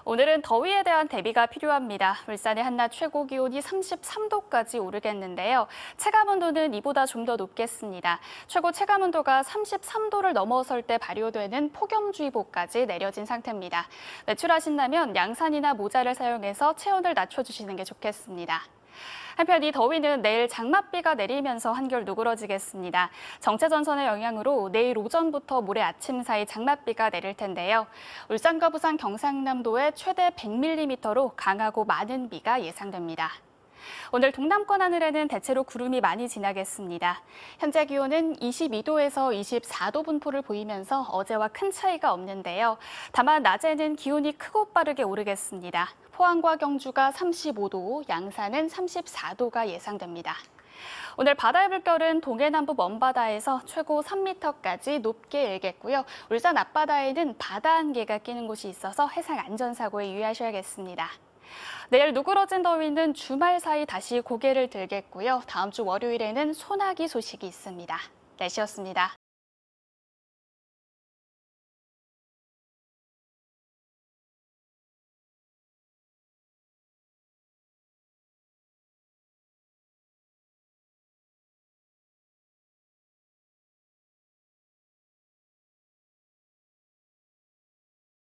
오늘은 더위에 대한 대비가 필요합니다. 울산의 한낮 최고 기온이 33도까지 오르겠는데요. 체감온도는 이보다 좀 더 높겠습니다. 최고 체감온도가 33도를 넘어설 때 발효되는 폭염주의보까지 내려진 상태입니다. 외출하신다면 양산이나 모자를 사용해서 체온을 낮춰주시는 게 좋겠습니다. 한편 이 더위는 내일 장맛비가 내리면서 한결 누그러지겠습니다. 정체전선의 영향으로 내일 오전부터 모레 아침 사이 장맛비가 내릴 텐데요. 울산과 부산, 경상남도에 최대 100mm로 강하고 많은 비가 예상됩니다. 오늘 동남권 하늘에는 대체로 구름이 많이 지나겠습니다. 현재 기온은 22도에서 24도 분포를 보이면서 어제와 큰 차이가 없는데요. 다만 낮에는 기온이 크고 빠르게 오르겠습니다. 포항과 경주가 35도, 양산은 34도가 예상됩니다. 오늘 바다의 물결은 동해남부 먼바다에서 최고 3m까지 높게 일겠고요. 울산 앞바다에는 바다 안개가 끼는 곳이 있어서 해상 안전사고에 유의하셔야겠습니다. 내일 누그러진 더위는 주말 사이 다시 고개를 들겠고요. 다음 주 월요일에는 소나기 소식이 있습니다. 날씨였습니다.